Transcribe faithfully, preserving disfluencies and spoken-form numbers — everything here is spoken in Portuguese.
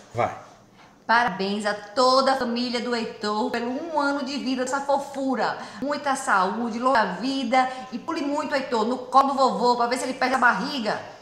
Vai. Parabéns a toda a família do Heitor pelo um ano de vida, essa fofura. Muita saúde, longa vida e pule muito, Heitor, no colo do vovô, para ver se ele perde a barriga.